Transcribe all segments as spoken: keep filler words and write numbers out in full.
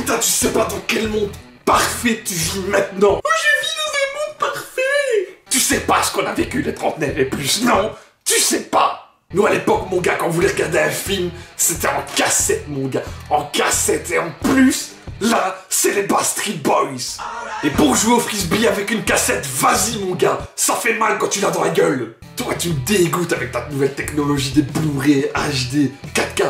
Putain, tu sais pas dans quel monde parfait tu vis maintenant. Oh, je vis dans un monde parfait. Tu sais pas ce qu'on a vécu les trentenaires et plus, non? Tu sais pas. Nous à l'époque, mon gars, quand on voulait regarder un film, c'était en cassette, mon gars. En cassette, et en plus, là, c'est les Backstreet Boys. Et pour jouer au frisbee avec une cassette, vas-y, mon gars. Ça fait mal quand tu l'as dans la gueule. Toi, tu me dégoûtes avec ta nouvelle technologie des Blu-ray, H D, quatre K.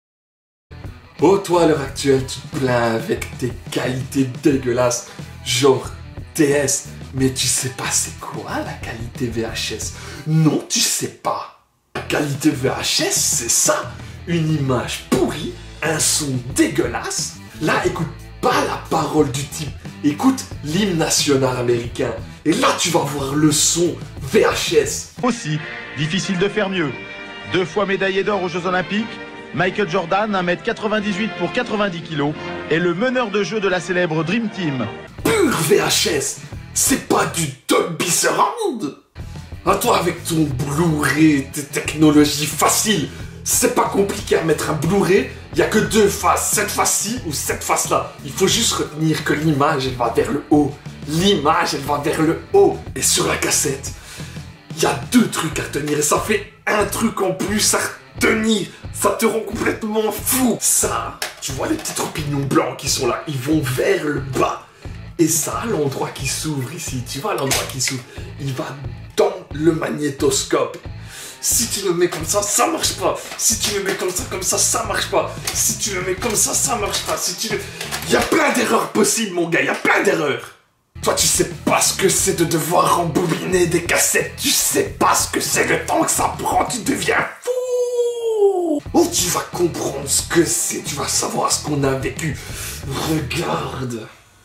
Oh, toi, à l'heure actuelle, tu te plains avec tes qualités dégueulasses, genre T S. Mais tu sais pas c'est quoi la qualité V H S? Non, tu sais pas. La qualité V H S, c'est ça. Une image pourrie, un son dégueulasse. Là, écoute pas la parole du type. Écoute l'hymne national américain. Et là, tu vas voir le son V H S. Aussi, difficile de faire mieux. Deux fois médaillé d'or aux Jeux Olympiques, Michael Jordan, un mètre quatre-vingt-dix-huit pour quatre-vingt-dix kilos, est le meneur de jeu de la célèbre Dream Team. Pur V H S, c'est pas du Dolby Surround. À toi avec ton Blu-ray, tes technologies faciles, c'est pas compliqué à mettre un Blu-ray, il y a que deux faces, cette face-ci ou cette face-là. Il faut juste retenir que l'image elle va vers le haut. L'image elle va vers le haut. Et sur la cassette, il y a deux trucs à retenir et ça fait un truc en plus à retenir. Ça te rend complètement fou. Ça, tu vois les petits champignons blancs qui sont là, ils vont vers le bas. Et ça, l'endroit qui s'ouvre ici, tu vois l'endroit qui s'ouvre, il va dans le magnétoscope. Si tu le mets comme ça, ça marche pas. Si tu le mets comme ça, comme ça, ça marche pas. Si tu le mets comme ça, ça marche pas. Si tu le... Il y a plein d'erreurs possibles, mon gars, il y a plein d'erreurs. Toi, tu sais pas ce que c'est de devoir rembobiner des cassettes. Tu sais pas ce que c'est le temps que ça prend. Tu deviens fou. Oh, tu vas comprendre ce que c'est. Tu vas savoir ce qu'on a vécu. Regarde.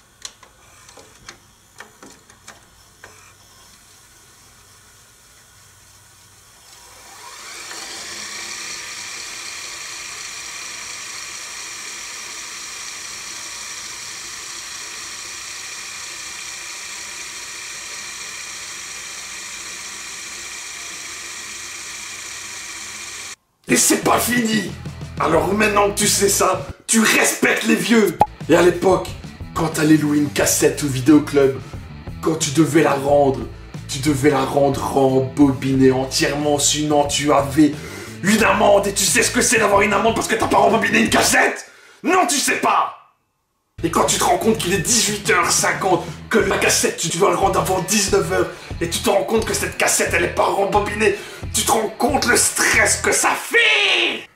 Et c'est pas fini. Alors maintenant que tu sais ça, tu respectes les vieux. Et à l'époque, quand t'allais louer une cassette au vidéoclub, quand tu devais la rendre, tu devais la rendre rembobinée entièrement, sinon tu avais une amende. Et tu sais ce que c'est d'avoir une amende parce que t'as pas rembobiné une cassette? Non, tu sais pas. Et quand tu te rends compte qu'il est dix-huit heures cinquante, que la cassette, tu dois le rendre avant dix-neuf heures, et tu te rends compte que cette cassette, elle est pas rembobinée, tu te rends compte le stress que ça fait.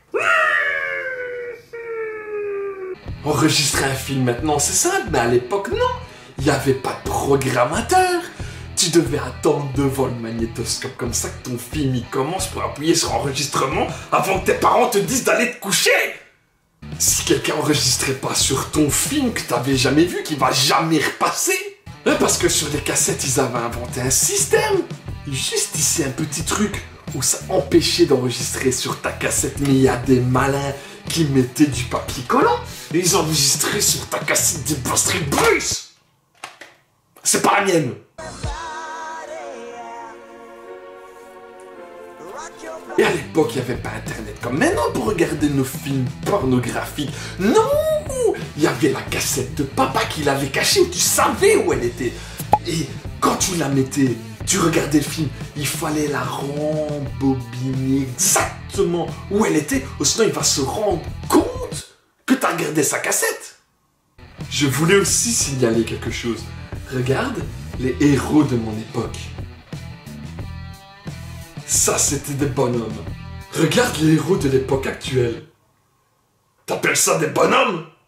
Enregistrer un film maintenant, c'est simple, mais à l'époque, non. Il n'y avait pas de programmateur. Tu devais attendre devant le magnétoscope comme ça que ton film il commence pour appuyer sur enregistrement avant que tes parents te disent d'aller te coucher. Si quelqu'un enregistrait pas sur ton film que t'avais jamais vu, qu'il va jamais repasser. Hein, parce que sur les cassettes, ils avaient inventé un système. Juste ici, un petit truc où ça empêchait d'enregistrer sur ta cassette. Mais il y a des malins qui mettaient du papier collant et ils enregistraient sur ta cassette des Backstreet Boys. C'est pas la mienne. Et à l'époque, il n'y avait pas internet comme maintenant pour regarder nos films pornographiques. Non! Il y avait la cassette de papa qui l'avait cachée, tu savais où elle était. Et quand tu la mettais, tu regardais le film, il fallait la rembobiner exactement où elle était, ou sinon il va se rendre compte que tu as regardé sa cassette. Je voulais aussi signaler quelque chose. Regarde les héros de mon époque. Ça, c'était des bonhommes. Regarde les héros de l'époque actuelle. T'appelles ça des bonhommes?